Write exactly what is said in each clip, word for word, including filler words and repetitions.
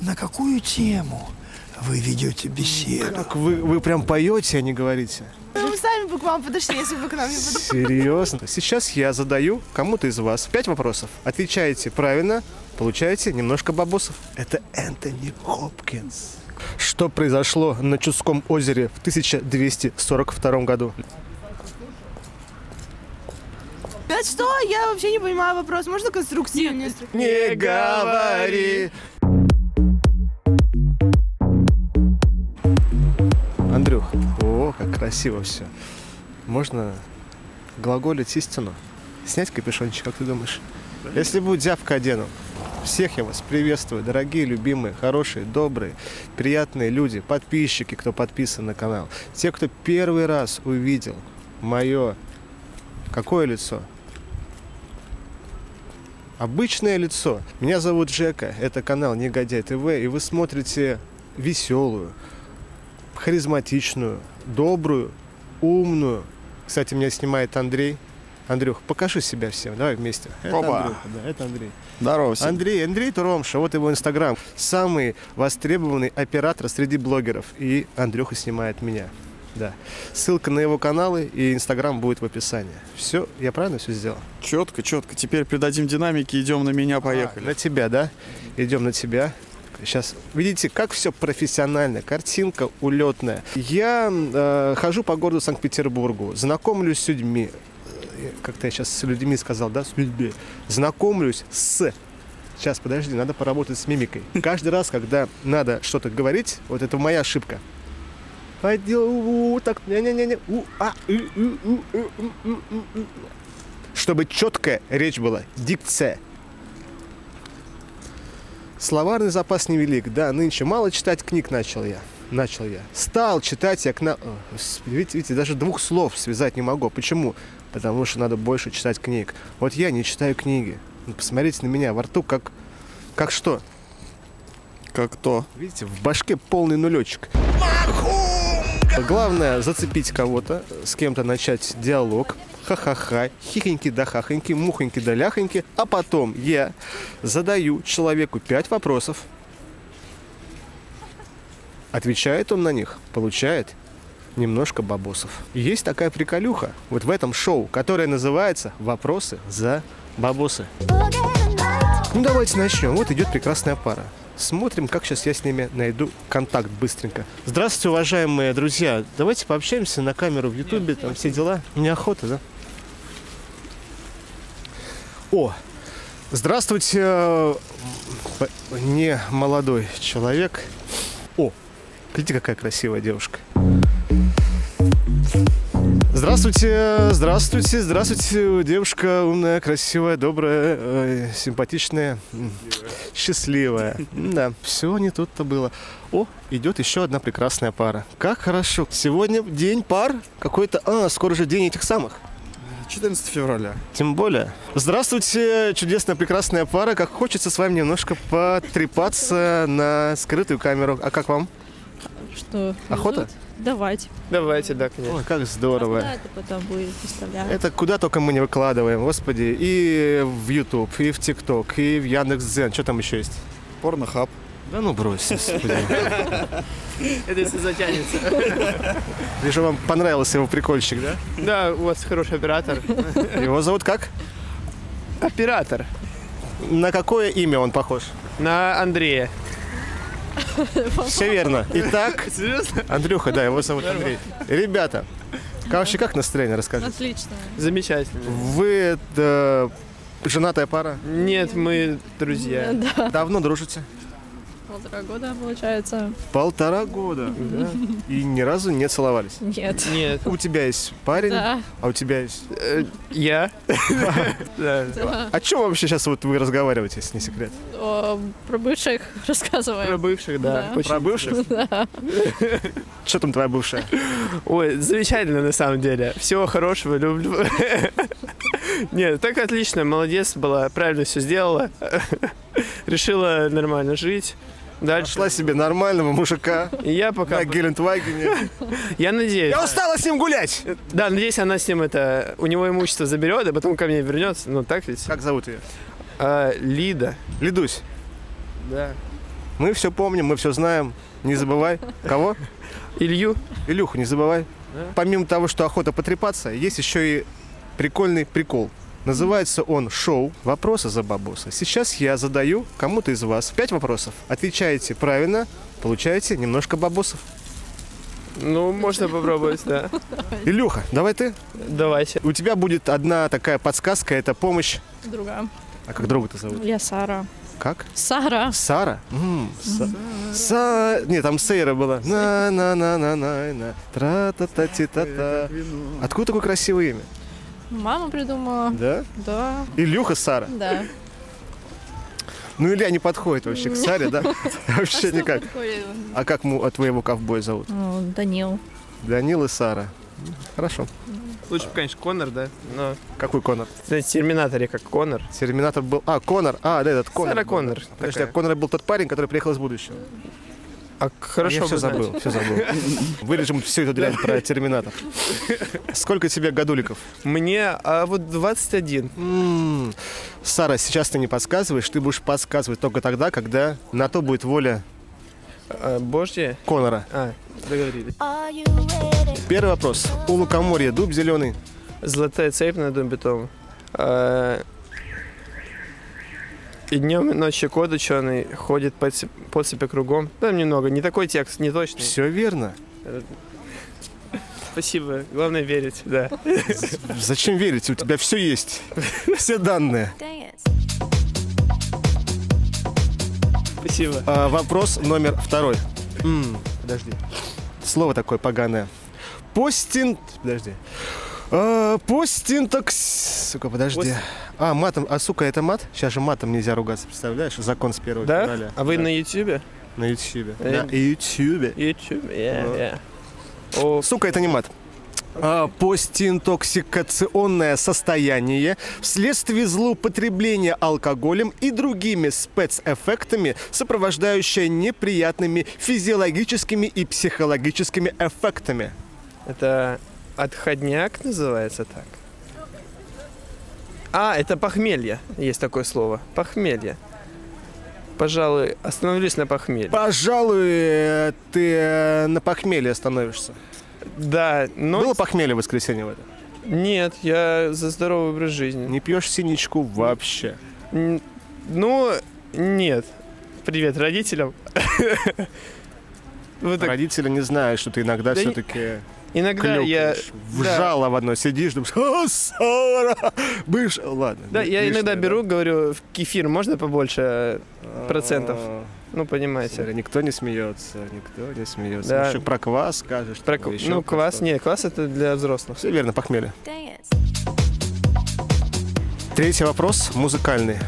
На какую тему вы ведете беседу? Как вы, вы прям поете, а не говорите? Мы бы сами бы к вам подошли, если бы к нам не подошли. Серьезно? Сейчас я задаю кому-то из вас пять вопросов. Отвечаете правильно, получаете немножко бабосов. Это Энтони Хопкинс. Что произошло на Чудском озере в тысяча двести сорок втором году? Да что? Я вообще не понимаю вопрос. Можно конструктивнее? Не говори! Андрюх, о, как красиво все. Можно глаголить истину? Снять капюшончик, как ты думаешь? Если будет зябко, одену. Всех я вас приветствую, дорогие, любимые, хорошие, добрые, приятные люди, подписчики, кто подписан на канал. Те, кто первый раз увидел мое... Какое лицо? Обычное лицо. Меня зовут Жека, это канал Негодяй ТВ, и вы смотрите веселую, харизматичную, добрую, умную. Кстати, меня снимает Андрей. Андрюх, покажи себя всем, давай вместе. Это Андрюха, да, это Андрей. Здорово всем. Андрей, Андрей Туромша, вот его инстаграм. Самый востребованный оператор среди блогеров. И Андрюха снимает меня. Да. Ссылка на его каналы и инстаграм будет в описании. Все, я правильно все сделал? Четко, четко. Теперь придадим динамики, идем на меня, поехали. А, на тебя, да? Идем на тебя. Сейчас, видите, как все профессионально, картинка улетная. Я э, хожу по городу Санкт-Петербургу, знакомлюсь с людьми. Как-то я сейчас с людьми сказал, да, с людьми. Знакомлюсь с... Сейчас, подожди, надо поработать с мимикой. Каждый раз, когда надо что-то говорить, вот это моя ошибка. Так, не-не-не, чтобы четкая речь была, дикция. Словарный запас невелик, да, нынче мало читать книг начал я. Начал я. Стал читать я кна... О, видите, видите, даже двух слов связать не могу. Почему? Потому что надо больше читать книг. Вот я не читаю книги. Ну, посмотрите на меня, во рту как... Как что? Как то? Видите, в башке полный нулечек. Главное зацепить кого-то, с кем-то начать диалог. Ха-ха-ха, хихоньки да хахоньки, мухоньки да ляхоньки. А потом я задаю человеку пять вопросов. Отвечает он на них, получает немножко бабосов. Есть такая приколюха вот в этом шоу, которое называется «Вопросы за бабосы». Ну давайте начнем. Вот идет прекрасная пара. Смотрим, как сейчас я с ними найду контакт быстренько. Здравствуйте, уважаемые друзья. Давайте пообщаемся на камеру в Ютубе, там все дела. Неохота, да? О, здравствуйте, не молодой человек. О, смотрите, какая красивая девушка. Здравствуйте, здравствуйте, здравствуйте, девушка умная, красивая, добрая, э, симпатичная, счастливая. Да, все не тут-то было. О, идет еще одна прекрасная пара. Как хорошо. Сегодня день пар какой-то. А, скоро же день этих самых. четырнадцатого февраля. Тем более. Здравствуйте, чудесная прекрасная пара. Как хочется с вами немножко потрепаться на скрытую камеру. А как вам? Что? Охота? Везут? Давайте. Давайте, да, конечно. Ой, как здорово. А это потом будет выставлять. Это куда только мы не выкладываем, господи. И в YouTube, и в TikTok, и в Яндекс.Дзен. Что там еще есть? Порнохаб. Да ну брось, господи. Это если затянется. Вижу, вам понравился его прикольчик, да? Да, у вас хороший оператор. Его зовут как? Оператор. На какое имя он похож? На Андрея. Все верно. Итак, Серьезно? Андрюха, да, его зовут Андрей. Ребята, вообще как настроение, расскажите? Отлично. Замечательно. Вы э, женатая пара? Нет, мы друзья. Да. Давно дружите? Полтора года, получается. Полтора года. Да. И ни разу не целовались? Нет. Нет. У тебя есть парень, Да. а у тебя есть... Э, Я? Да. Да. О чем вообще сейчас вот вы разговариваете, если не секрет? О, про бывших Про рассказываем. бывших, да. Да. Очень Про бывших? Да. Что там твоя бывшая? Ой, замечательно на самом деле. Всего хорошего, люблю. Нет, так отлично, молодец была, правильно все сделала. Решила нормально жить. Дальше. Нашла себе нормального мужика И я пока... на Гелендвагене. Я надеюсь. Я устала с ним гулять! Да, надеюсь, она с ним это... У него имущество заберет, а потом ко мне вернется. Ну, так ведь? Как зовут ее? А, Лида. Лидусь. Да. Мы все помним, мы все знаем. Не забывай. Кого? Илью. Илюху, не забывай. Да? Помимо того, что охота потрепаться, есть еще и прикольный прикол. Называется он шоу «Вопросы за бабосы». Сейчас я задаю кому-то из вас пять вопросов. Отвечаете правильно, получаете немножко бабосов. Ну, можно попробовать, да. Илюха, давай ты. Давайте. У тебя будет одна такая подсказка, это помощь. Друга. А как друга-то зовут? Я Сара. Как? Сара. Сара? М, Са... Са... Нет, там Сейра была. на на на на на на тра та та ти та та Откуда такое красивое имя? Мама придумала. Да? Да. Илюха Сара. Да. Ну, Илья не подходит вообще к Саре, да? Вообще никак. Подходит. А как му- а твоего ковбоя зовут? Ну, Данил. Данил и Сара. Хорошо. Лучше бы, конечно, Конор, да? Но, Какой Конор? знаете, в Терминаторе как Конор. Терминатор был... А, Конор. А, да, этот Конор. Сара был. Конор. Подожди, такая. а Конор был тот парень, который приехал из будущего. А хорошо Я бы все знать. забыл, все забыл. Вырежем всю эту дрянь про Терминатор. Сколько тебе годуликов? Мне а вот двадцать один. М, Сара, сейчас ты не подсказываешь, ты будешь подсказывать только тогда, когда на то будет воля А, Божья? Конора. А, договорились. Первый вопрос. У лукоморья дуб зеленый. Золотая цепь на дом битом. А, и днем, и ночью кот ученый ходит по цеп- по цепи кругом. Там немного, не такой текст, не точный. Все верно. Спасибо, главное верить, да. Зачем верить? У тебя все есть. Все данные. Спасибо. А, вопрос номер второй. М, подожди. Слово такое поганое. Постин... Подожди. А, постинтокс... Сука, подожди. Пост- А, матом... А, сука, это мат? Сейчас же матом нельзя ругаться, представляешь? Закон с первого Да? февраля. А вы Да. на ютубе? На ютубе. Э, На ютубе. Ютуб, я, Ну. я. О, Сука, это не мат. А, постинтоксикационное состояние вследствие злоупотребления алкоголем и другими спецэффектами, сопровождающее неприятными физиологическими и психологическими эффектами. это отходняк называется так? А, это похмелье, есть такое слово. Похмелье. Пожалуй, остановлюсь на похмелье. Пожалуй, э, ты э, на похмелье становишься. Да, но... Было похмелье в воскресенье в это? Нет, я за здоровый образ жизни. Не пьешь синичку вообще? Н- Ну, нет. Привет родителям. Вот так. Родители не знают, что ты иногда Да не- все-таки Иногда я... клюкаешь. В да. жало в одно сидишь, думаешь, «А, Сара, бывшая». Ладно. Да, я лишнее, иногда да. беру, говорю, в кефир можно побольше процентов? А, Ну, понимаете. Смотри, никто не смеется, никто не смеется. Да. Еще про квас скажешь. Про там, к- еще ну, про квас, что-то. нет, квас это для взрослых. Все верно, похмелье. Третий вопрос музыкальный.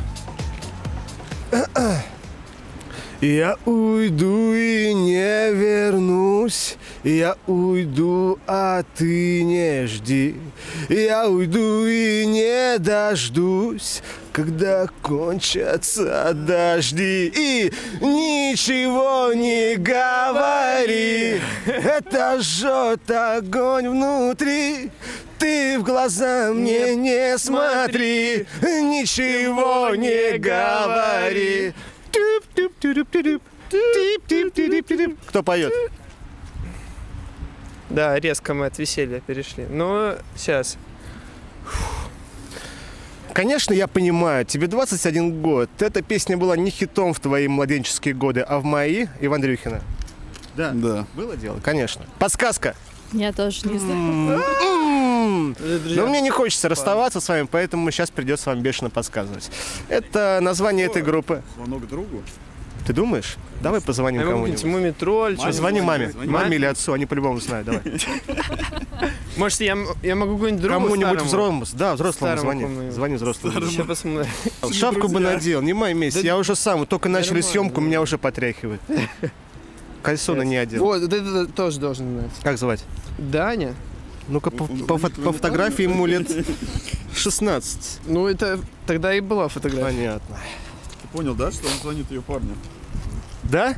Я уйду и не вернусь, я уйду, а ты не жди. Я уйду и не дождусь, когда кончатся дожди. И ничего не говори, это жжет огонь внутри. Ты в глаза мне не смотри, ничего не говори. Кто поет? Да, резко мы от веселья перешли. Но сейчас. Конечно, я понимаю, тебе двадцать один год. Эта песня была не хитом в твои младенческие годы, а в мои, Иван Дрюхина. Да. Да. Было дело, конечно. Подсказка. Я тоже не знаю. М-м. Но мне не хочется расставаться с вами, поэтому сейчас придется вам бешено подсказывать. Это название этой группы. Звонок другу. Ты думаешь? Давай позвоним кому-нибудь. Мумитроль. Маме Звони маме. звони. Маме или отцу, они по-любому знают. Давай. Может, я, м- я могу какой-нибудь другу Кому-нибудь старому? взрослому. Да, взрослому Старому звони. кому-нибудь. Звони взрослому. Сейчас посмотрим. Шапку бы надел, не май месяц. Я уже сам, только начали нормально, съемку, да. меня уже потряхивает. Кальсоны не одел. Вот, вот это тоже должен знать. Как звать? Даня? Ну-ка, по, по фо- по фотографии ему лет шестнадцать. Ну, это тогда и была фотография. Понятно. Ты понял, да, что он звонит ее парню? Да?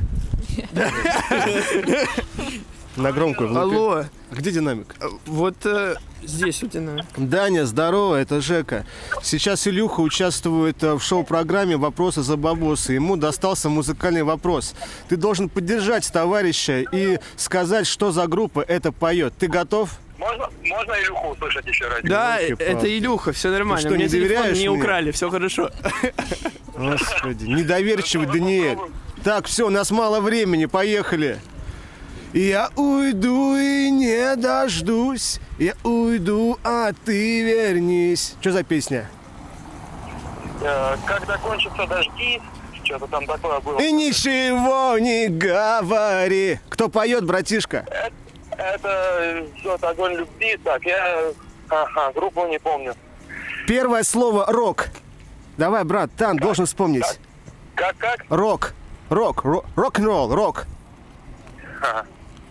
На громкую влупи. Алло, Где динамик? вот э, Здесь у тебя. Даня, здорово, это Жека. Сейчас Илюха участвует э, в шоу-программе «Вопросы за бабосы». Ему достался музыкальный вопрос. Ты должен поддержать товарища и сказать, что за группа это поет. Ты готов? Можно, можно Илюху услышать еще раз? Да, Елки-палки. это Илюха, все нормально. Ты что, Мне не телефон доверяешь не мне? украли, все хорошо. Господи, недоверчивый Даниэль. Так, все, у нас мало времени, поехали. Я уйду и не дождусь, я уйду, а ты вернись. Что за песня? Э, Когда кончатся дожди, что-то там такое было. И ничего не говори. Кто поет, братишка? Это, это что-то огонь любви. Так, я ага, группу не помню. Первое слово рок. Давай, брат, Тан, должен вспомнить. Как, как? Рок. Рок. ро- Рок-н-ролл. Рок. Ага.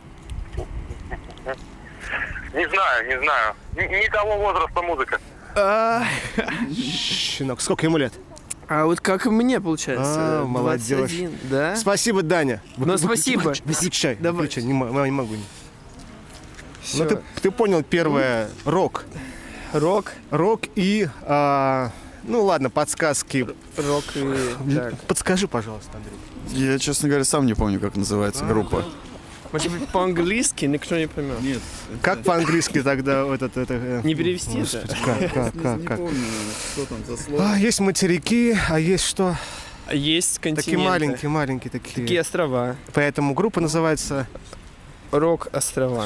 Не знаю, не знаю. Н- Не того возраста музыка. А, Щенок, сколько ему лет? а вот как и мне, получается. А, молодежь. двадцать один, да? Спасибо, Даня. Вы- Ну, вы- спасибо. выключай, Выключай, Давай. выключай, не, мо- не могу. Всё. Ну, ты, ты понял первое. Рок. Рок, Рок и... а, ну, ладно, подсказки. рок и... Так. Подскажи, пожалуйста, Андрей. Я, честно говоря, сам не помню, как называется группа. Может быть, по-английски никто не поймет. Нет. Как по-английски тогда этот... это, э, Не перевести это. Как, как, как, как? помню, что там за слово. А, есть материки, а есть что? Есть континенты. Такие маленькие, маленькие такие. Такие острова. Поэтому группа называется... Рок-острова.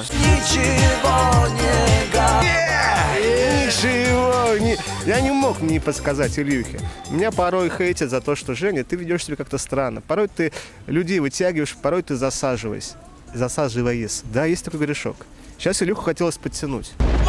Ничего не... Я не мог не подсказать Ильюхе. Меня порой хейтят за то, что, Женя, ты ведешь себя как-то странно. Порой ты людей вытягиваешь, порой ты засаживаешь. Засаживаешь. Да, есть такой грешок. Сейчас Илюху хотелось подтянуть.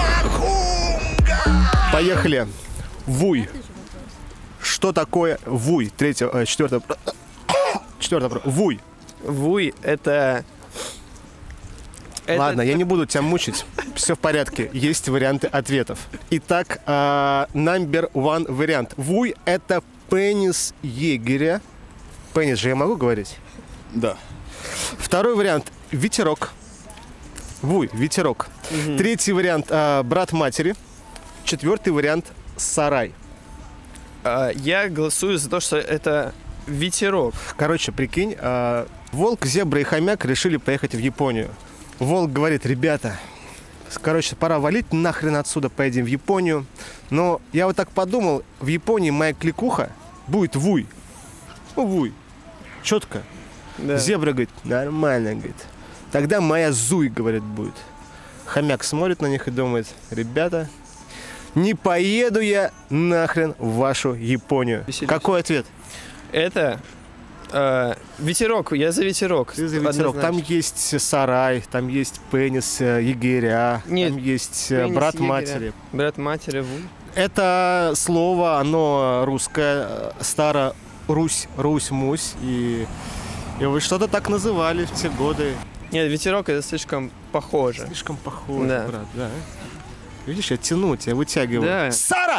Поехали. Вуй. Что такое вуй? Третье, э, четвертое... Четвертое. Вуй. Вуй — это... это- Ладно, я не буду тебя мучить. Все в порядке. Есть варианты ответов. Итак, номер один вариант. Вуй — это пенис егеря. Пенис же я могу говорить? Да. Второй вариант — ветерок. Вуй — ветерок. Третий вариант а, — брат матери. Четвертый вариант — сарай. А, Я голосую за то, что это ветерок. Короче, прикинь, а, волк, зебра и хомяк решили поехать в Японию. Волк говорит: ребята, короче, пора валить нахрен отсюда, поедем в Японию. Но я вот так подумал, в Японии моя кликуха будет вуй. Ну, вуй. Четко. Да. Зебра говорит: нормально, говорит. Тогда моя зуй, говорит, будет. Хомяк смотрит на них и думает: ребята, не поеду я нахрен в вашу Японию. Веселись. Какой ответ? Это э, ветерок. Я за ветерок. Ты за ветерок. Там Однозначно. есть сарай, там есть пенис э, егеря, Нет, там есть э, пенис брат егеря. матери. Брат матери. вуй. Это слово, оно русское, э, старо Русь, Русь-Мусь, и, и вы что-то так называли в те годы. Нет, ветерок — это слишком похоже. Слишком похоже, Да. брат, да. Видишь, я тяну тебя, вытягиваю. Да. Сара!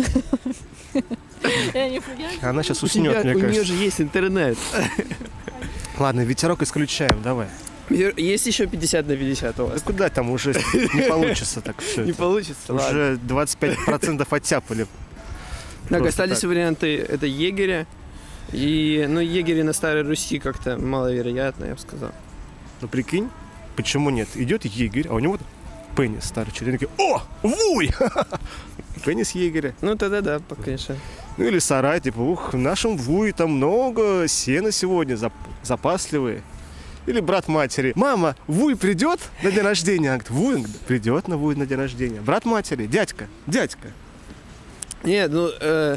Я не я- Она сейчас У тебя- уснет, мне у нее кажется. же есть интернет. Ладно, ветерок исключаем, давай. Есть еще пятьдесят на пятьдесят у Да вас. куда там, уже не получится так все. Не получится, ладно. Уже двадцать пять процентов оттяпали. Так, просто остались так. варианты. Это егеря. И, ну, егери на Старой Руси как-то маловероятно, я бы сказал. Ну прикинь, почему нет? Идет егерь, а у него пенис старый черный. Такие: о, вуй! Пенис егеря. Ну, тогда да, конечно. Ну или сарай, типа: ух, в нашем вуе там много сена сегодня, зап- запасливые. Или брат матери: мама, вуй придет на день рождения? Она говорит: вуй? Он говорит: придет на вуй на день рождения. Брат матери: дядька, дядька. Нет, ну, э,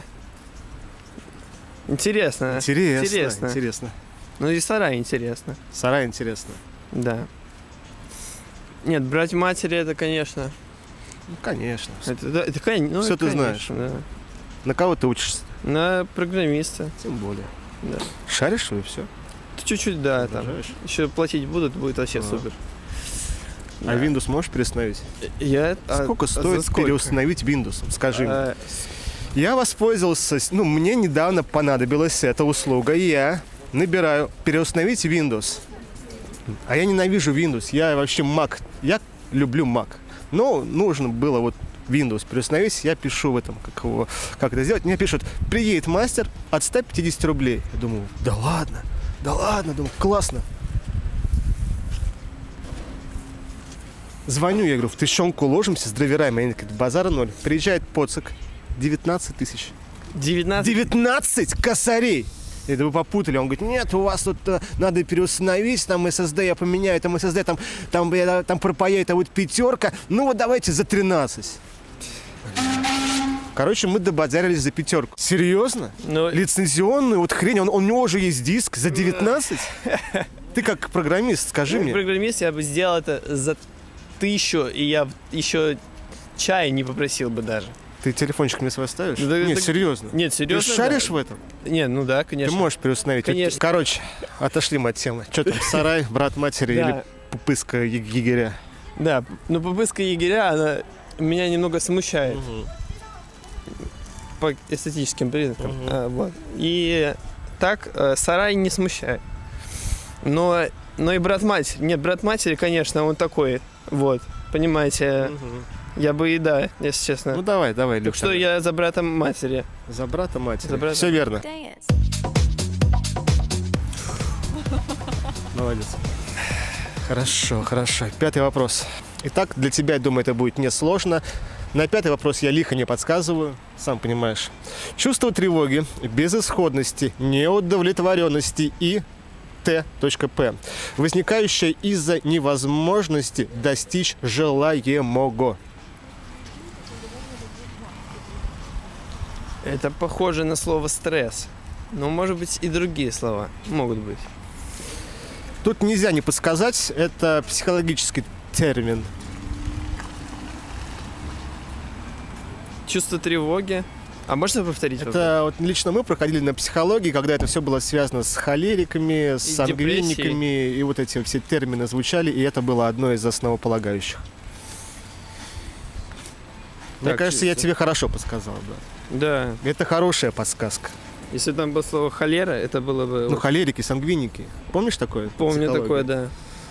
интересно. Интересно, Интересно. интересно. Ну, и сарай интересно. Сарай интересно. Да. Нет, брать матери — это, конечно. Ну, конечно. Это, да, это, кон- ну, Всё это, ты конечно, да. На кого ты учишься? На программиста. Тем более. Да. Шаришь и все. Чуть-чуть, да, там. Еще платить будут, будет вообще Ага. супер. А Windows можешь переустановить? Я, а- Сколько а стоит за сколько? переустановить Windows? Скажи мне. А, Я воспользовался, с- ну, мне недавно понадобилась эта услуга, и я набираю переустановить Windows. А я ненавижу Windows, я вообще Mac, я люблю Mac. Но нужно было вот Windows переустановить, я пишу в этом, как, его, как это сделать. Мне пишут, приедет мастер от ста пятидесяти рублей. Я думаю, да ладно, да ладно, думаю, классно. Звоню, я говорю, в тыщенку ложимся с драйверами. Они говорят, базара ноль. Приезжает Поцик, девятнадцать тысяч. девятнадцать? девятнадцать косарей! Я говорю, вы попутали. Он говорит, нет, у вас тут э, надо переустановить, там эс эс ди я поменяю, там эс эс ди, там, там, я, там пропаяет, а вот пятерка. Ну вот давайте за тринадцать. Короче, мы добазарились за пятерку. Серьезно? Но... Лицензионную вот хрень, он, у него уже есть диск за девятнадцать? Ты как программист, скажи Как мне. программист я бы сделал это за тысячу, и я еще чая не попросил бы даже. Ты телефончик мне свой ставишь? Да, Нет, да, серьезно. Нет, серьезно. Ты шаришь да. в этом? Нет, ну да, конечно. Ты можешь переустановить. Конечно. Короче, отошли мы от темы. Что там, сарай, брат матери Да. или пупыска е- егеря? Да, но попыска егеря, она меня немного смущает. По эстетическим признакам. Мгм. А, вот. И так э, сарай не смущает. Но, но и брат матери. Нет, брат матери, конечно, он такой. Вот. Понимаете, я бы и да, если честно. Ну давай, давай, так Люк. что я за братом матери. За брата матери. За брата. Все верно. Молодец. Хорошо, хорошо. Пятый вопрос. Итак, для тебя, я думаю, это будет несложно. На пятый вопрос я лихо не подсказываю, сам понимаешь. Чувство тревоги, безысходности, неудовлетворенности и Т.П. возникающее из-за невозможности достичь желаемого. Это похоже на слово стресс. Но может быть и другие слова могут быть. Тут нельзя не подсказать, это психологический термин. Чувство тревоги. А можно повторить? вопрос? Это вот лично мы проходили на психологии, когда это все было связано с холериками, с И сангвиниками, и вот эти все термины звучали, и это было одно из основополагающих. Мне Так, кажется, я чувство. тебе хорошо подсказал, да. Да. Это хорошая подсказка. Если там было слово холера, это было бы... Ну, холерики, сангвиники. Помнишь такое? Помню Психология. такое, да.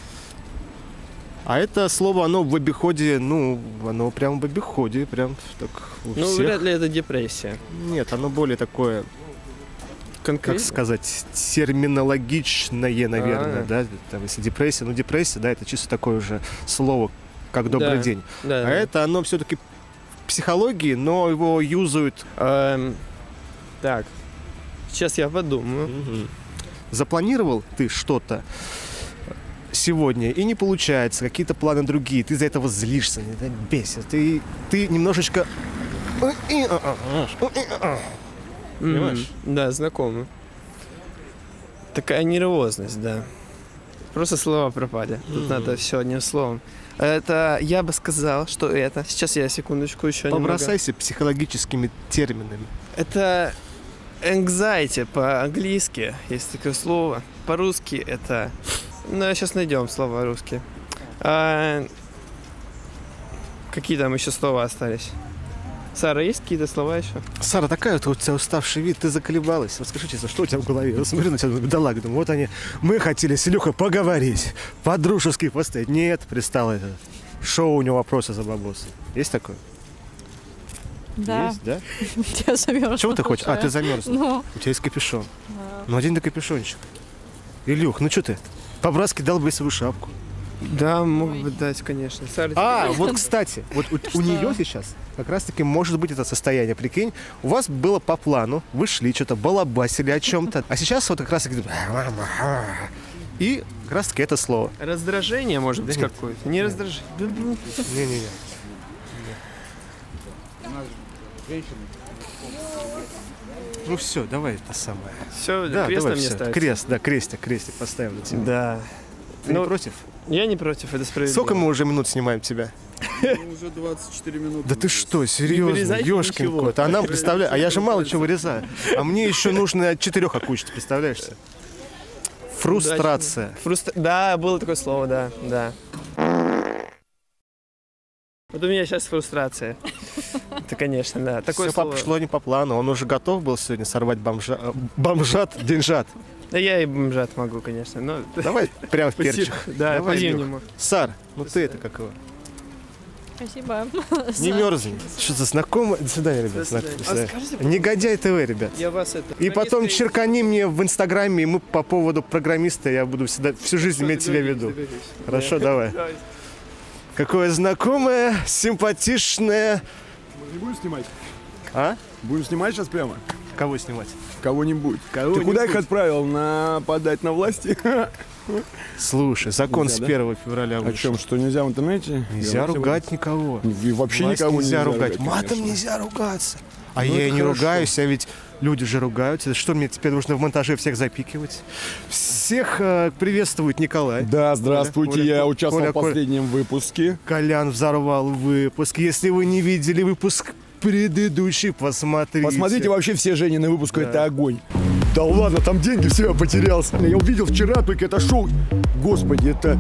А это слово, оно в обиходе, ну, оно прям в обиходе, прям так у Ну, всех. вряд ли это депрессия. Нет, оно более такое, Конкретно? как сказать, терминологичное, наверное, А. да? Там, если депрессия, ну, депрессия, да, это чисто такое уже слово, как добрый Да. день. Да, А да. это оно все-таки в психологии, но его юзают. Эм, так, сейчас я подумаю. Мгм. Запланировал ты что-то сегодня, и не получается, какие-то планы другие, ты из-за этого злишься, это бесит, ты, ты немножечко... Понимаешь? Мгм. Да, знакомо. Такая нервозность, да. Просто слова пропали. Тут Мгм. надо все одним словом. Это, я бы сказал, что это... Сейчас я секундочку еще немного. Побросайся психологическими терминами. Это anxiety по-английски, есть такое слово. По-русски это... Ну, сейчас найдем слова русские. А, какие там еще слова остались? Сара, есть какие-то слова еще? Сара, такая вот у тебя уставший вид, ты заколебалась. Вот скажи честно, что у тебя в голове? Я смотрю на тебя, думаю, да ладно, думаю, вот они, мы хотели с Илюхой поговорить, по-дружески постоять. Нет, пристало это. Шоу у него вопросы за бабосы. Есть такое? Да. Есть, да? Я замерзла. Чего ты хочешь? А, ты замерзла. Ну, У тебя есть капюшон. Ну, один да капюшончик. Илюх, ну что ты? По-братски дал бы свою шапку. Да, мог бы дать, конечно. Сара, А, вот, кстати, вот у, у нее сейчас как раз-таки может быть это состояние. Прикинь, у вас было по плану, вы шли, что-то балабасили о чем-то, а сейчас вот как раз-таки... И как раз-таки это слово. раздражение, может быть, Да нет. какое-то. Не раздражение. Не-не-не. Ну все, давай это самое. Все, Да, крест давай на мне всё. ставится. Крест, да, крестик, крестик поставим на тебя. Да. Ты Ну, не против? Я не против, это справедливо. Сколько мы уже минут снимаем тебя? Уже двадцать четыре минуты. Да ты что, серьезно, вырезайте ёшкин ничего. кот. А нам, представляешь, а я же мало чего вырезаю. А мне еще нужно от четырех окучить, представляешь? себе? Фрустрация. Фрустра... Да, было такое слово, да, да. Вот у меня сейчас фрустрация. Это, конечно, да. Такое Все слово. пошло не по плану. Он уже готов был сегодня сорвать бомжа... э, бомжат, деньжат. Да я и бомжат могу, конечно, но... Давай прямо в Спасибо. перчик. Да, Давай, по-зимнему. Сар, ну ты это как его? Спасибо. Не мерзни. Что-то знакомо. До свидания, ребят. До свидания. До свидания. А скажите, Негодяй ТВ, ребят. Я вас это... И потом черкани мне в Инстаграме, и мы по поводу программиста, я буду всегда, всю жизнь иметь тебя в виду. Хорошо, давай. Какое знакомое, симпатичное... Мы не будем снимать? А? Будем снимать сейчас прямо? Кого снимать? Кого-нибудь. Кого-нибудь. Ты куда их отправил? Нападать на власти? Слушай, закон Нельзя, с да? первого февраля О вышел. чем? Что нельзя в интернете? Нельзя ругать никого. И вообще Власть никого нельзя, нельзя ругать. ругать, Матом конечно. нельзя ругаться. А Ну, я и это не хорошо. ругаюсь, а ведь люди же ругаются. Что мне теперь нужно в монтаже всех запикивать? Всех э, приветствует Николай. Да, здравствуйте, Коля, я Коля, участвовал Коля, в последнем выпуске. Колян взорвал выпуск. Если вы не видели выпуск предыдущий, посмотрите. Посмотрите вообще все Женины выпуски, Да. это огонь. Да ладно, там деньги, все, я потерялся. Я увидел вчера только это шоу. Господи, это...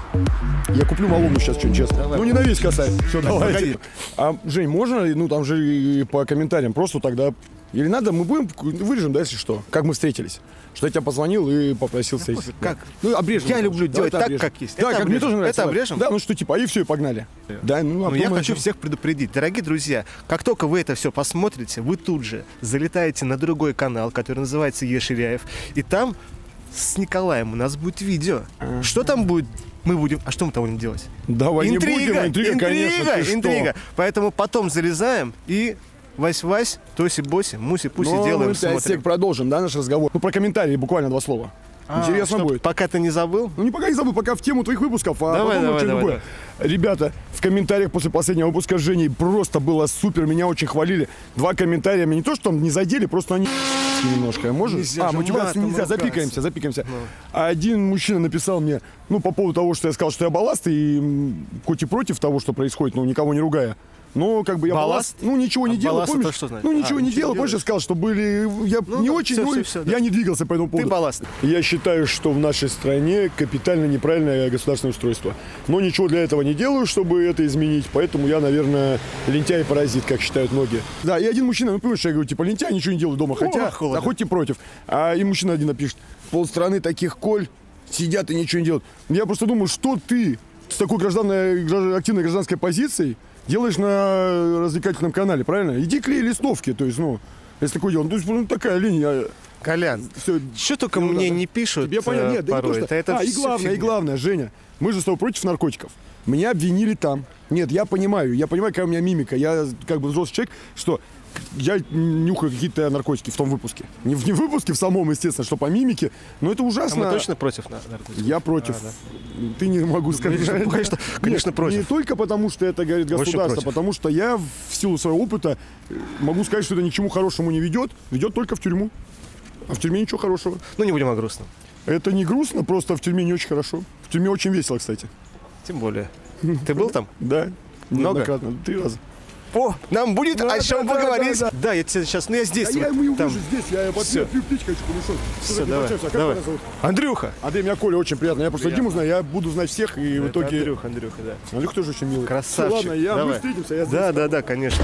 Я куплю малому сейчас что-нибудь, честно. Давай. Ну, не на весь касай. Все, давай. Погоди. А, Жень, можно, ну, там же и по комментариям, просто тогда... Или надо, мы будем, вырежем, да, если что, как мы встретились. Что я тебя позвонил и попросил встретиться. Как? Ну, обрежем. Я это люблю уже. делать Давай так, это как есть. Да, Это как мне обрежем. тоже нравится. Это Давай. обрежем? Да, ну что, типа, и все, и погнали. Да, ну, а Но я потом хочу это- всех предупредить. Дорогие друзья, как только вы это все посмотрите, вы тут же залетаете на другой канал, который называется Еширяев, и там с Николаем у нас будет видео. Что там будет? Мы будем... А что мы там будем делать? Давай интрига, не будем, интрига, интрига, конечно, ты что? интрига. Поэтому потом залезаем и Вась-Вась, Тоси-Боси, Муси-Пуси Ну, делаем, мы пять смотрим. сек продолжим, да, наш разговор. Ну, про комментарии буквально два слова. А, Интересно чтоб будет. Пока ты не забыл. Ну, не пока не забыл, пока в тему твоих выпусков, а Давай, потом давай, что-нибудь давай, другое. Ребята, в комментариях после последнего выпуска с Женей просто было супер, меня очень хвалили. Два комментария, меня не то, что там не задели, просто они немножко. Можешь? Нельзя а, же мы тебя матом нельзя, ругаться. запикаемся, запикаемся. А один мужчина написал мне, ну, по поводу того, что я сказал, что я балласт, и м, хоть и против того, что происходит, ну, никого не ругая. Но как бы я Балласт? балласт, ну ничего не А делал, балласт помнишь? это что значит? Ну А, ничего не ничего делал, не позже делаешь. сказал, что были, я Ну, не да, очень, всё, ну, всё, всё, да. я не двигался по этому Ты поводу. балласт. Я считаю, что в нашей стране капитально неправильное государственное устройство. Но ничего для этого не делаю, чтобы это изменить. Поэтому я, наверное, лентяй и паразит, как считают многие. Да, и один мужчина, ну, понимаешь, я говорю, типа, лентяй, ничего не делаю дома. Хотя, О, холодно. заходите против. А и мужчина один напишет, полстраны таких коль сидят и ничего не делают. Я просто думаю, что ты с такой гражданной, граждан- активной гражданской позицией делаешь на развлекательном канале, правильно? Иди клей листовки, то есть, ну, если такое дело. Ну, то есть, ну, такая линия. Колян, Все, что только Ну, мне да. не пишут Тебе понятно? э, Нет, да не порой. то, что... Это а, и всё главное, и фигня. главное, Женя, мы же с тобой против наркотиков. Меня обвинили там. Нет, я понимаю, я понимаю, какая у меня мимика. Я как бы взрослый человек, что я нюхаю какие-то наркотики в том выпуске. Не в, не в выпуске, в самом, естественно, что по мимике. Но это А ужасно. мы точно против нар- наркотиков? Я против. А, да. Ты не могу сказать. Конечно, конечно, конечно, Нет, против. Не только потому, что это говорит Очень государство, против. потому что я в силу своего опыта э, могу сказать, что это ни к чему хорошему не ведет. Ведет только в тюрьму. А в тюрьме ничего хорошего. Ну, не будем о грустном. Это не грустно, просто в тюрьме не очень хорошо. В тюрьме очень весело, кстати. Тем более. Ты был там? Да. Много? Неоднократно. Три раза. О, нам будет Да, о чем да, да, поговорить. да, Да, я тебе сейчас, ну я здесь. А вот, я ему там. увижу здесь, я под Всё. пью пить хочу, подошел. Всё, давай, Как давай. тебя зовут? Андрюха. Андрей, меня Коля очень приятно. Я просто Диму знаю, я буду знать всех, и в Это итоге... Андрюха, Андрюха, да. Андрюх тоже очень милый. Красавчик. Всё, ладно, я, мы Давай. встретимся. Я Да, да, да, конечно.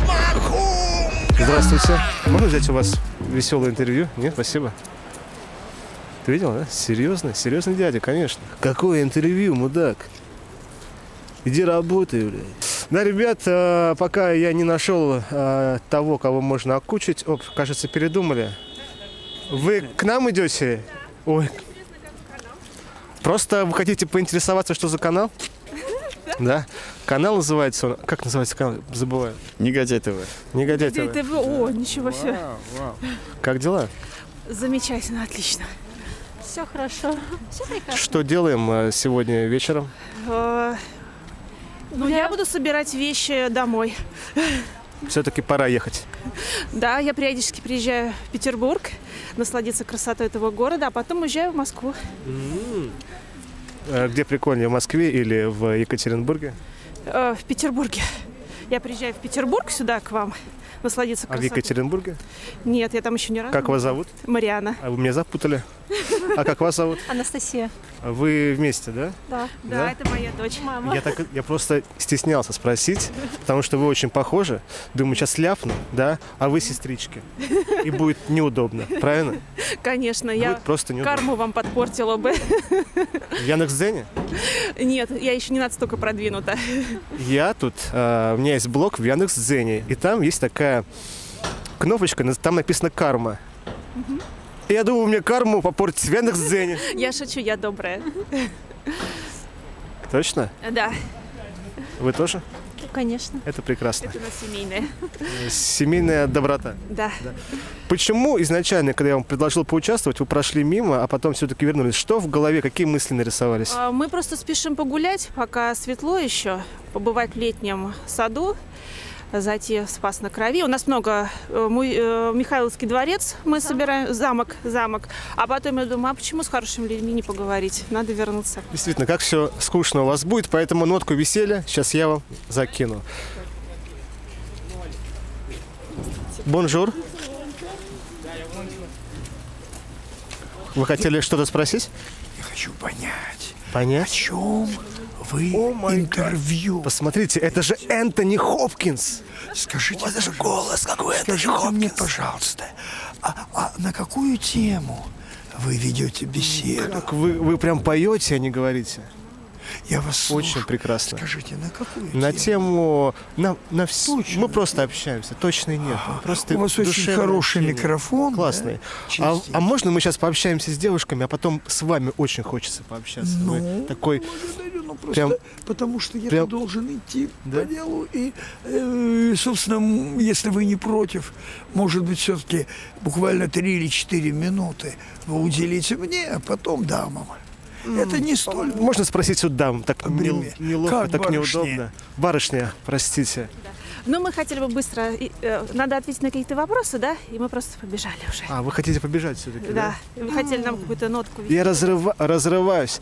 Здравствуйте. Можно взять у вас веселое интервью? Нет, спасибо. Ты видел, да? Серьезно? Серьезный дядя, конечно. Какое интервью, мудак? Иди работай, блядь. Да, ребят, э, пока я не нашел э, того, кого можно окучить. Оп, кажется, передумали. Вы к нам идете? Ой. Просто вы хотите поинтересоваться, что за канал? Да. Канал называется, он- как называется канал? Забываю. Негодяй ТВ. Негодяй Где ТВ. ТВ? О, ничего себе. Как дела? Замечательно, отлично. Все хорошо. Все прекрасно. Что делаем э, сегодня вечером? Э, Ну, я буду собирать вещи домой. Все-таки пора ехать. Да, я периодически приезжаю в Петербург, насладиться красотой этого города, а потом уезжаю в Москву. Э, Где прикольнее, в Москве или в Екатеринбурге? Э, В Петербурге. Я приезжаю в Петербург сюда к вам, насладиться А в красотой. Екатеринбурге? Нет, я там еще не раз. Как была. вас зовут? Мариана. А вы меня запутали. А как вас зовут? Анастасия. Вы вместе, да? Да. Да, Да? это моя дочь. Мама. Я, так, я просто стеснялся спросить, потому что вы очень похожи. Думаю, сейчас ляпну, да? А вы сестрички. И будет неудобно, правильно? Конечно, я Будет просто неудобно. карму вам подпортила бы. В Яндекс.Дзене? Нет, я еще не настолько продвинута. Я тут, э, у меня есть блог в Яндекс.Дзене, и там есть такая кнопочка, там написано «Карма». И я думаю, мне карму попортить в Яндекс.Дзене. Я шучу, я добрая. Точно? Да, Вы тоже? Конечно. Это прекрасно. это у нас семейная. Семейная доброта. Да. Почему изначально, когда я вам предложил поучаствовать, вы прошли мимо, а потом все-таки вернулись? Что в голове, какие мысли нарисовались? А, Мы просто спешим погулять, пока светло еще, побывать в летнем саду, зайти в Спас на Крови. У нас много, э, мой, э, Михайловский дворец мы собираем, замок, замок. А потом я думаю, а почему с хорошими людьми не поговорить? Надо вернуться. Действительно, как все скучно у вас будет, поэтому нотку веселья сейчас я вам закину. Бонжур. Вы хотели что-то спросить? Я хочу понять, о Понять? чем вы интервью. Посмотрите, это же Энтони Хопкинс. Скажите, У вас даже голос какой, Энтони скажите мне, Хопкинс. пожалуйста, а, а на какую тему вы ведете беседу? Как вы, вы прям поете, а не говорите? Я вас слушаю. Очень прекрасно. Скажите, на какую На тему? тему... На, на вс- Точно. Мы просто общаемся, точно нет. Просто У вас очень душевное хороший общение. микрофон. Классный. да? А, Чистенький. а можно мы сейчас пообщаемся с девушками, а потом с вами очень хочется пообщаться? Вы Ну, такой... благодарю, ну, просто прям- потому что я прям- должен идти Да? по делу. И, э, собственно, м, если вы не против, может быть, все-таки буквально три или четыре минуты вы уделите мне, а потом дамам. Это не столь... Можно спросить у дам? Так нел- Время. неловко, Как так барышня? неудобно. Барышня, простите. Но мы хотели бы быстро, и, э, надо ответить на какие-то вопросы, да? И мы просто побежали уже. А, вы хотите побежать все-таки, Да, вы хотели нам какую-то нотку. Я разрыва- разрываюсь.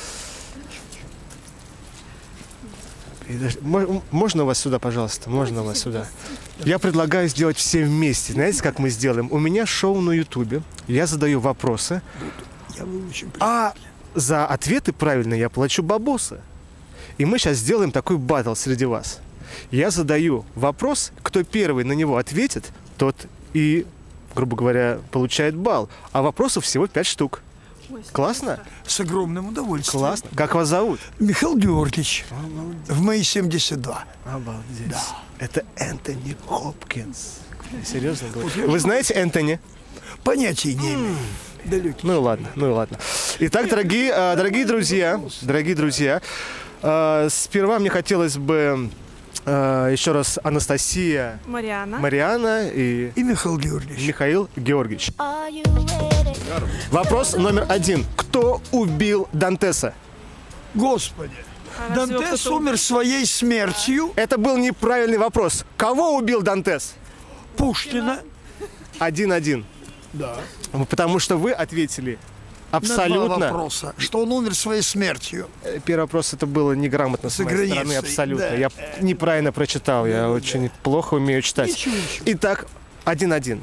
И даже- мо- Можно вас сюда, пожалуйста? Можно вас сюда? Я предлагаю сделать все вместе. Знаете, как мы сделаем? У меня шоу на Ютубе. Я задаю вопросы. Я бы очень... А за ответы правильно я плачу бабосы. И мы сейчас сделаем такой баттл среди вас. Я задаю вопрос, кто первый на него ответит, тот и, грубо говоря, получает балл. А вопросов всего пять штук. Классно? С огромным удовольствием. Классно. Как вас зовут? Михаил Георгиевич. В мои семьдесят два. Обалдеть. Это Энтони Хопкинс. Я серьезно говорю. Вы знаете Энтони? Понятия не имею. Далекий. Ну и ладно, ну и ладно. Итак, дорогие, э, дорогие друзья, дорогие друзья, э, сперва мне хотелось бы э, еще раз Анастасия, Мариана. Мариана и И Михаил Георгиевич. Михаил Георгиевич. Вопрос номер один. Кто убил Дантеса? Господи. А разве его Дантес кто-то умер своей смертью. Это был неправильный вопрос. Кого убил Дантес? Пушкина. Один-один. Да. Потому что вы ответили На два абсолютно. вопроса. Что он умер своей смертью. Первый вопрос, это было неграмотно с, За моей стороны, границей, абсолютно. да. Я неправильно прочитал, я очень плохо умею читать. Ничего, ничего. Итак, один-один.